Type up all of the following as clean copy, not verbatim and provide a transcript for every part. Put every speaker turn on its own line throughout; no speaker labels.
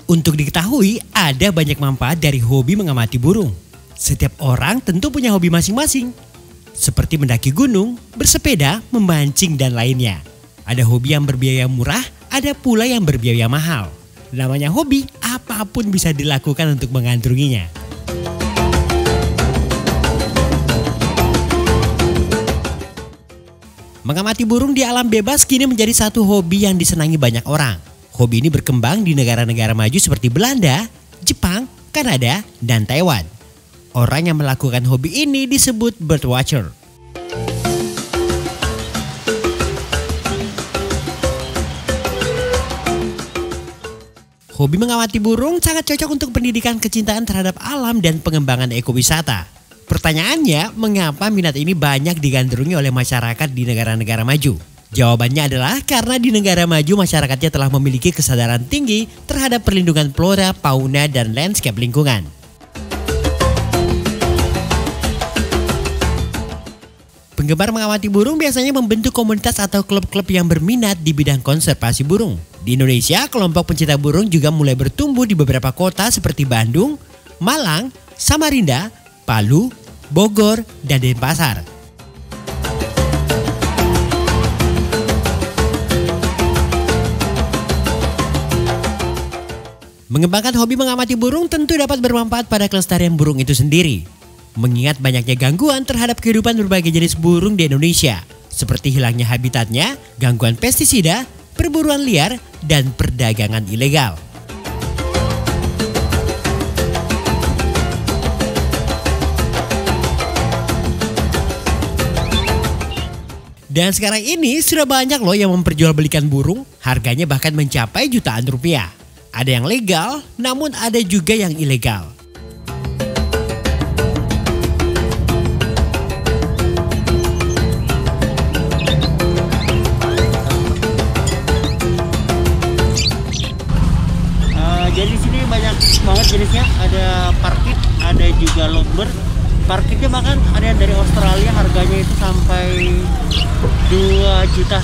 Untuk diketahui, ada banyak manfaat dari hobi mengamati burung. Setiap orang tentu punya hobi masing-masing. Seperti mendaki gunung, bersepeda, memancing, dan lainnya. Ada hobi yang berbiaya murah, ada pula yang berbiaya mahal. Namanya hobi, apapun bisa dilakukan untuk mengandunginya. Mengamati burung di alam bebas kini menjadi satu hobi yang disenangi banyak orang. Hobi ini berkembang di negara-negara maju seperti Belanda, Jepang, Kanada, dan Taiwan. Orang yang melakukan hobi ini disebut birdwatcher. Hobi mengamati burung sangat cocok untuk pendidikan kecintaan terhadap alam dan pengembangan ekowisata. Pertanyaannya, mengapa minat ini banyak digandrungi oleh masyarakat di negara-negara maju? Jawabannya adalah karena di negara maju masyarakatnya telah memiliki kesadaran tinggi terhadap perlindungan flora, fauna, dan landscape lingkungan. Penggemar mengamati burung biasanya membentuk komunitas atau klub-klub yang berminat di bidang konservasi burung. Di Indonesia, kelompok pencinta burung juga mulai bertumbuh di beberapa kota seperti Bandung, Malang, Samarinda, Palu, Bogor, dan Denpasar. Mengembangkan hobi mengamati burung tentu dapat bermanfaat pada kelestarian burung itu sendiri. Mengingat banyaknya gangguan terhadap kehidupan berbagai jenis burung di Indonesia, seperti hilangnya habitatnya, gangguan pestisida, perburuan liar, dan perdagangan ilegal. Dan sekarang ini sudah banyak loh yang memperjualbelikan burung, harganya bahkan mencapai jutaan rupiah. Ada yang legal, namun ada juga yang ilegal.
Jadi di sini banyak banget jenisnya, ada parkit, ada juga lovebird. Parkitnya bahkan ada yang dari Australia, harganya itu sampai 2,5 juta.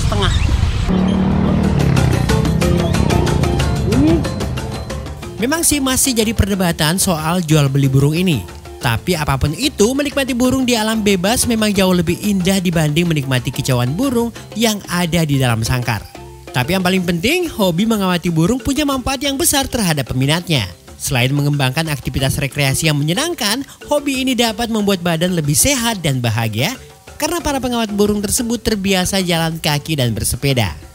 Memang sih masih jadi perdebatan soal jual beli burung ini. Tapi apapun itu, menikmati burung di alam bebas memang jauh lebih indah dibanding menikmati kicauan burung yang ada di dalam sangkar. Tapi yang paling penting, hobi mengamati burung punya manfaat yang besar terhadap peminatnya. Selain mengembangkan aktivitas rekreasi yang menyenangkan, hobi ini dapat membuat badan lebih sehat dan bahagia karena para pengamat burung tersebut terbiasa jalan kaki dan bersepeda.